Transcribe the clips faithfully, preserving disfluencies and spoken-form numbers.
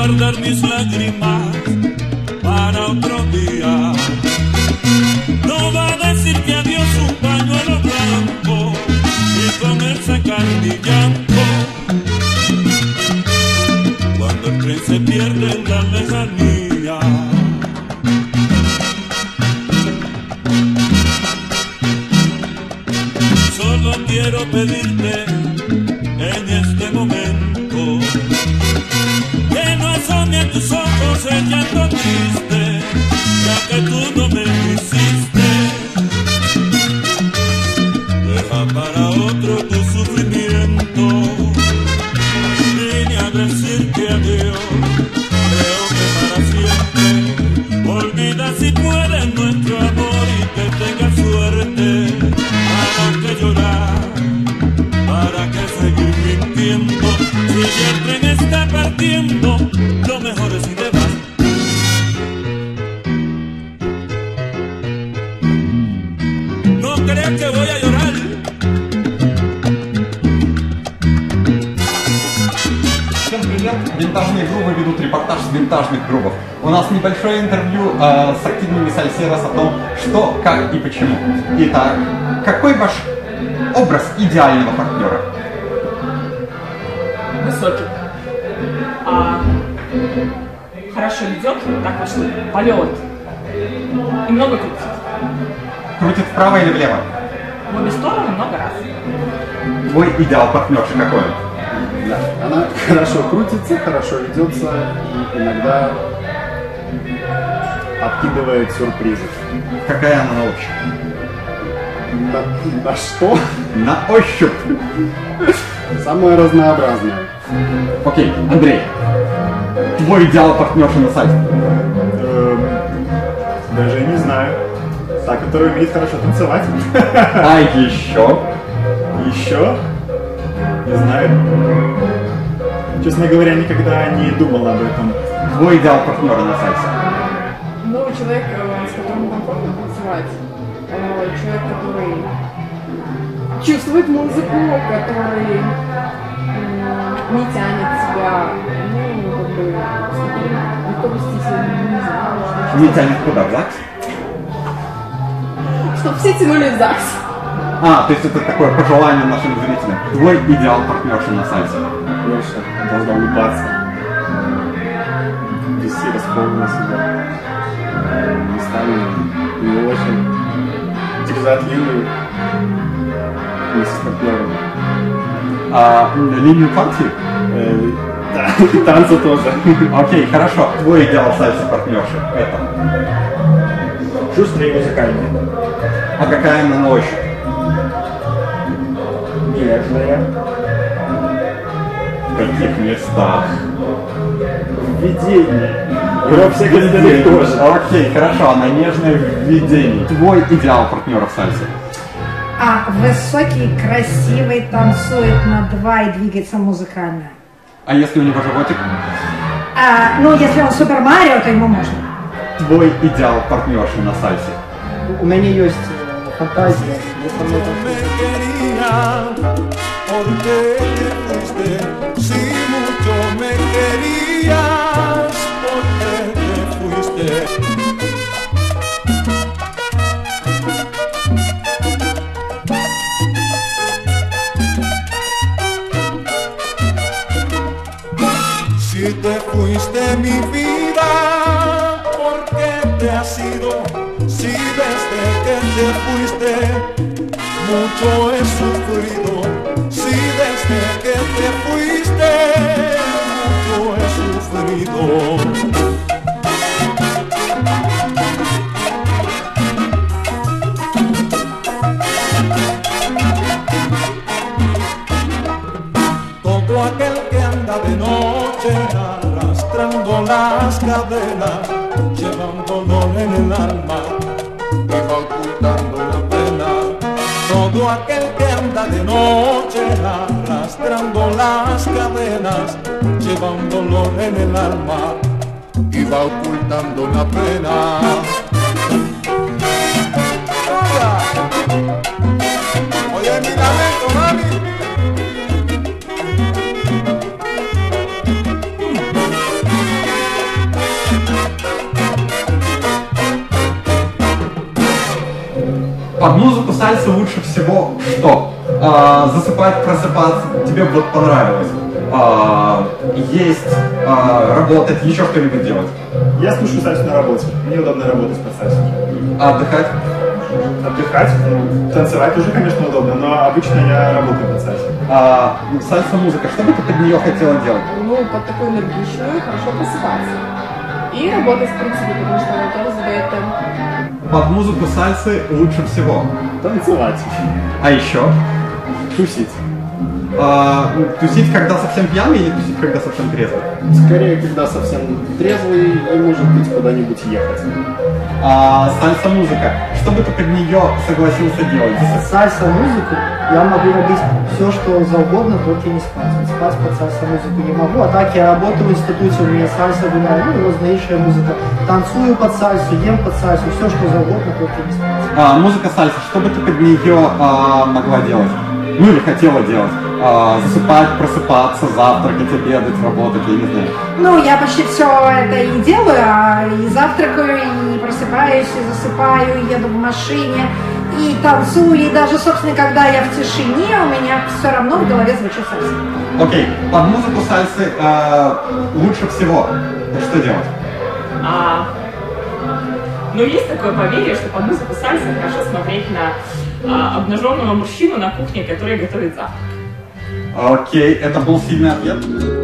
guardar mis lágrimas para otro día. No va a decir que adiós un pañuelo blanco y con él secar mi llanto. Cuando el tren se pierde en la lejanía. Solo quiero pedirte en este momento que no asome a tus ojos el llanto triste, ya que tú no me hiciste. Deja para otro tu sufrimiento. Vine a decirte adiós, creo que para siempre. Olvida si puedes nuestro amor y que tengas suerte. ¿Para qué llorar? ¿Para qué seguir mintiendo? Si ya el tren está partiendo, lo mejor es si te vas. No creas que voy a llorar. Всем привет! Винтажные грубы ведут репортаж с винтажных грубов. У нас небольшое интервью э, с активными сальсерос о том, что, как и почему. Итак, какой ваш образ идеального партнера? Высокий. А хорошо идет, так вот что полет. И много крутит. Крутит вправо или влево? В обе стороны много раз. Твой идеал партнерши какой он? Да, она хорошо крутится, хорошо ведется и иногда откидывает сюрпризы. Какая она на ощупь? На, на что? На ощупь! Самое разнообразное. Окей, Андрей, твой идеал партнерши на сайте? Эм, даже не знаю. Та, которая умеет хорошо танцевать. А еще? Еще? Не знаю. Честно говоря, никогда не думал об этом. Твой идеал партнера на сайте? Ну, человек, с которым комфортно танцевать. Человек, который чувствует музыку, который не тянет себя, ну, как бы, легко вести себя, не знаю. Не тянет куда, в ЗАГС? Чтоб все тянули в ЗАГС. А, то есть это такое пожелание нашим зрителям. Твой идеал партнерши на сайте? Партнерша должна улыбаться. Вести располнена себя. Местами не очень. Терзать линию вместе с партнером. А линию партии? Э, да, и танцы тоже. Окей, хорошо. Твой идеал сальса партнерши это? Шустрые музыкальные. А какая она на ощупь? Нежная. В каких местах? Введение. И во всех остальных тоже. Окей, хорошо, она нежная в видении. Твой идеал партнера в сальсе? А высокий, красивый, танцует на два и двигается музыкально. А если у него животик? А, ну, если он Супер Марио, то ему можно. Твой идеал партнерши на сальсе? У меня есть фантазия. Me quería, porque te fuiste. Si mucho me querías, porque te fuiste. Si te fuiste mi vida, porque te has ido. Si desde que te fuiste mucho he sufrido, si desde que te fuiste mucho he sufrido. Todo aquel que anda de noche arrastrando las cadenas, llevándolo en el alma y va ocultando la pena. Todo aquel que anda de noche arrastrando las cadenas, lleva un dolor en el alma y va ocultando la pena. Oye, mi lamento, mami. Под музыку сальсы лучше всего что? А, засыпать, просыпаться, тебе вот понравилось. А, есть, а, работать, еще что-нибудь делать. Я слушаю сальсу на работе. Мне удобно работать под сальсу. А отдыхать? Отдыхать, ну, танцевать тоже, конечно, удобно, но обычно я работаю под сальсу. А, сальса-музыка, что бы ты под нее хотела делать? Ну, под такую энергичную хорошо просыпаться. И работать, в принципе, потому что она тоже задает темп. Под музыку сальсы лучше всего. Танцевать. А еще? Тусить. А, тусить, когда совсем пьяный, или тусить, когда совсем трезвый? Скорее, когда совсем трезвый, и, может быть, куда-нибудь ехать. А, сальса-музыка, что бы ты под нее согласился делать? Сальса музыку я могу робить все, что за угодно, только не спать. Спать под сальса музыку не могу. А так я работаю в институте, у меня сальса гуляет, ну, разновейшая музыка. Танцую под сальсу, ем под сальсу, все, что за угодно, только не спать. А, музыка сальса, что бы ты под нее а, могла делать? Ну или хотела делать? А, засыпать, просыпаться, завтракать, обедать, работать, я не знаю. Ну, я почти все это и делаю, а и завтракаю, и просыпаюсь, и засыпаю, и еду в машине, и танцую, и даже, собственно, когда я в тишине, у меня все равно в голове звучит сальса. Окей, под музыку сальсы а, лучше всего что делать? А, ну, есть такое поверье, что под музыку сальса хорошо смотреть на а, обнаженного мужчину на кухне, который готовит завтрак. Окей, это был сильный ответ.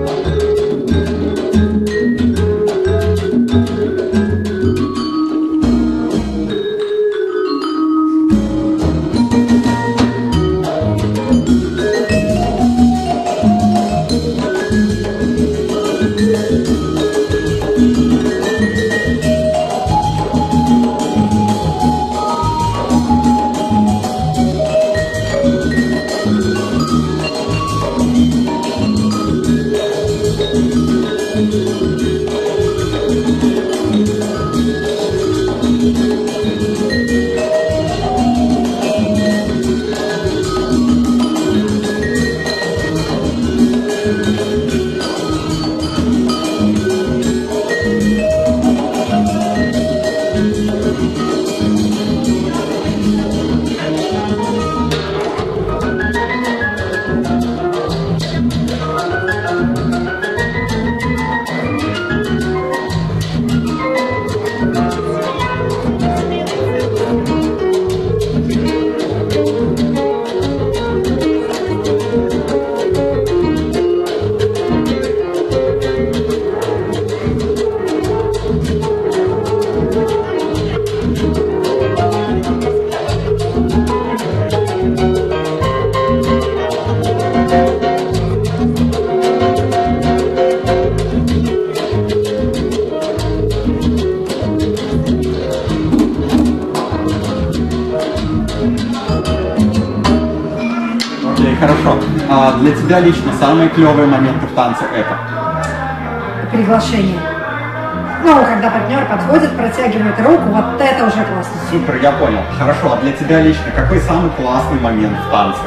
Хорошо. А для тебя лично самые клевые моменты в танце это? Приглашение. Ну, когда партнер подходит, протягивает руку, вот это уже классно. Супер, я понял. Хорошо, а для тебя лично какой самый классный момент в танце?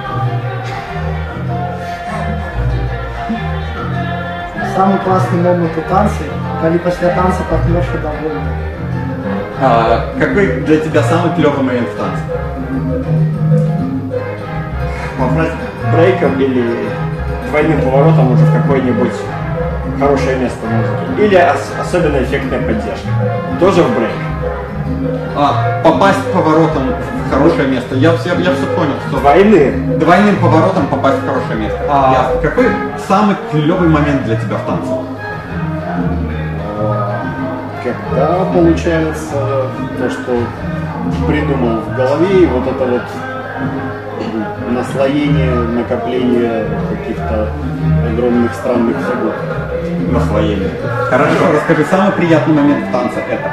Самый классный момент у танца, когда после танца партнерша довольна. А, какой для тебя самый клевый момент в танце? Попасть брейком или двойным поворотом уже в какое-нибудь хорошее место музыки. Или ос- особенно эффектная поддержка. Тоже в брейк. А, попасть поворотом в хорошее место. Я все, я все понял. Что Двойным. Двойным поворотом попасть в хорошее место. А, ясно. Какой самый клевый момент для тебя в танце? Когда получается то, что придумал в голове, и вот это вот наслоение, накопление каких-то огромных странных фигур. Наслоение. Хорошо, расскажи, самый приятный момент в танце это?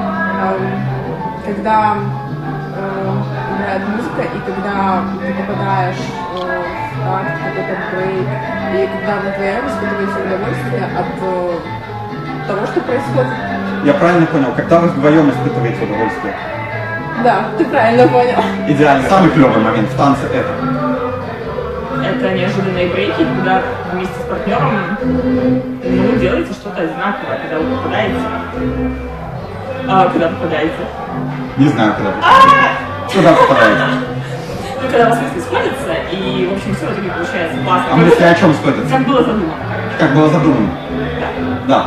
Когда э, играет музыка, и когда ты попадаешь э, в такт, какой-то брейк, и когда вы вдвоем испытываете удовольствие от э, того, что происходит. Я правильно понял, когда вы вдвоем испытываете удовольствие? Да, ты правильно понял. Идеально. Самый клевый момент в танце это? Это неожиданные брейки, когда вместе с партнером ну, делаете что-то одинаковое, когда вы попадаете. А, когда попадаете. Не знаю, когда попадаете. Куда попадаете? Ну, когда мысли сходятся, и, в общем, все в итоге получается классно. А мысли о чем сходятся? Как было задумано. Как было задумано? Да.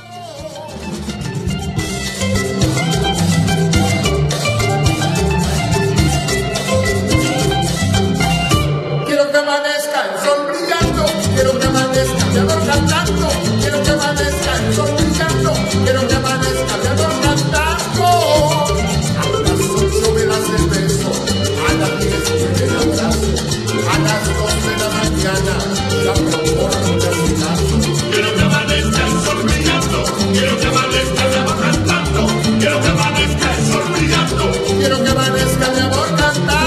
Quiero que amanezca el sol brillando, quiero que amanezca mi amor cantando, quiero que amanezca el sol brillando, quiero que amanezca mi amor cantando. A las ocho me das el beso, a las diez me el abrazo, a las dos de la mañana ya me aporto un desfilazo. Quiero que amanezca el sol brillando, quiero que amanezca mi amor cantando, quiero que amanezca el sol brillando, quiero que amanezca mi amor cantando.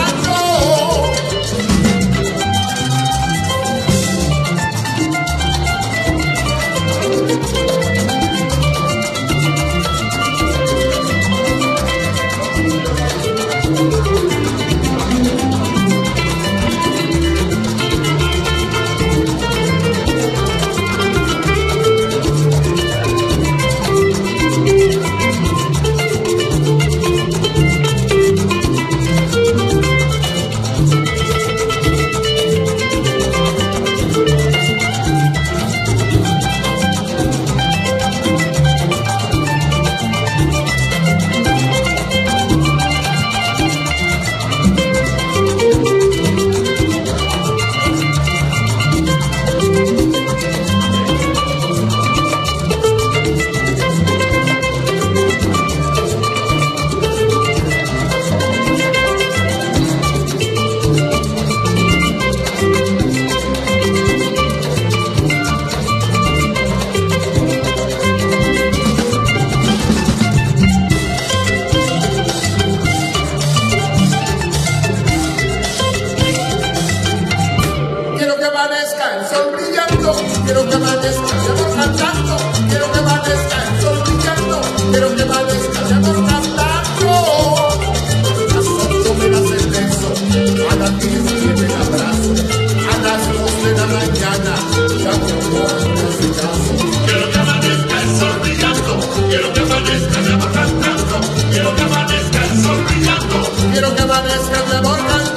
Quiero que amanezca mi amor cantando, quiero que amanezca el sol brillando, quiero que amanezca mi amor cantando. A las ocho me das el beso, a las diez viene el abrazo, a las dos de la mañana ya me aporto un desfilazo. Quiero que amanezca el sol brillando, quiero que amanezca mi amor cantando, quiero que amanezca el sol brillando, quiero que amanezca mi amor cantando.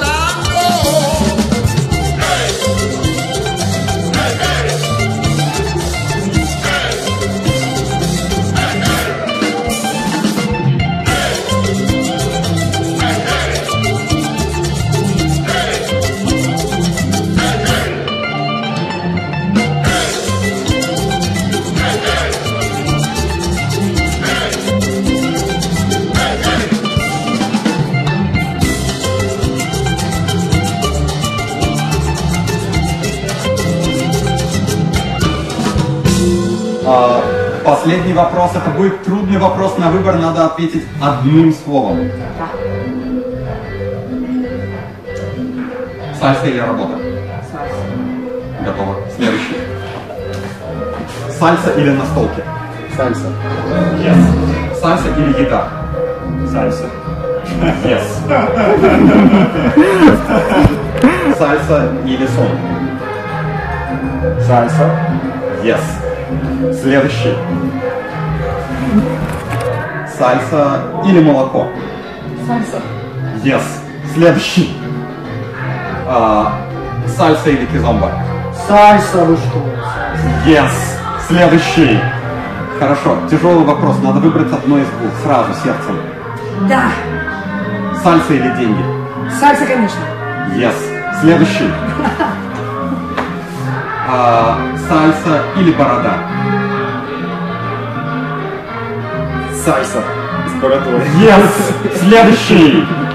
Последний вопрос, это будет трудный вопрос, на выбор надо ответить одним словом. Сальса или работа? Сальса. Готово. Следующий. Сальса или настолки? Сальса. Yes. Сальса или еда? Сальса. Yes. Сальса или сон? Сальса. Yes. Следующий. Сальса или молоко? Сальса. Yes. Следующий. А, сальса или кизомба? Сальса, вы что? Yes. Следующий. Хорошо. Тяжелый вопрос. Надо выбрать одно из двух. Сразу, сердцем. Да. Сальса или деньги? Сальса, конечно. Yes. Следующий. А, сальса или борода? Сальса. С бородой. Yes. Следующий.